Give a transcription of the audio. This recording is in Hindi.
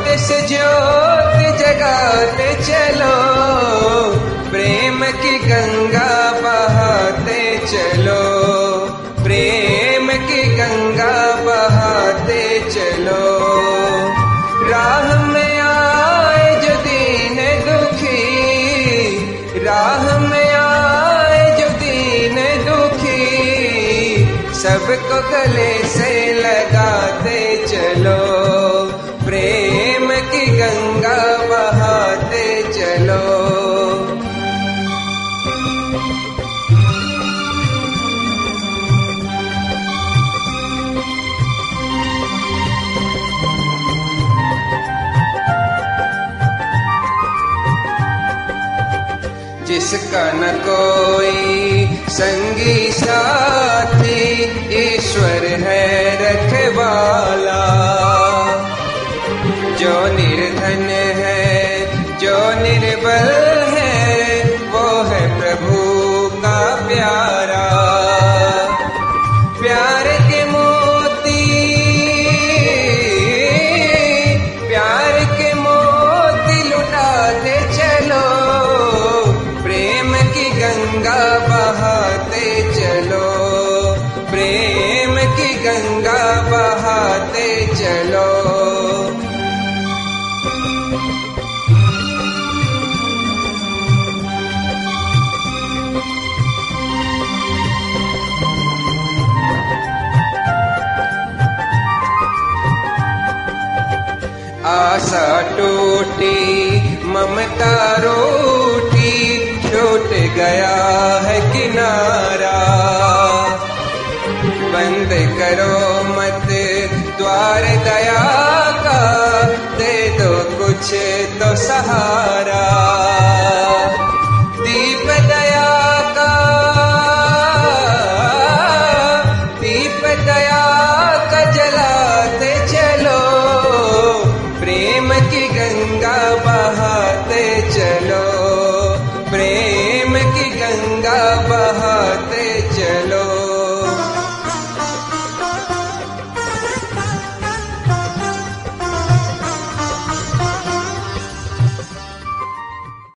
से ज्योत जगाते चलो, प्रेम की गंगा बहाते चलो, प्रेम की गंगा बहाते चलो। राह में आए जो दीन दुखी, राह में आए जो दीन दुखी, सबको गले से लगाते चलो, प्रेम की गंगा बहाते चलो। जिसका न कोई संगी साथी, ईश्वर है रखवाला। जो निर्धन है, जो निर्बल है, वो है प्रभु का प्यारा। प्यार के मोती, प्यार के मोती लुटाते चलो, प्रेम की गंगा बहाते चलो, प्रेम की गंगा बहाते चलो। आशा टूटी, ममता रूठी, छूट गया है किनारा। बंद करो मत द्वार दया का, दे दो कुछ तो सहारा।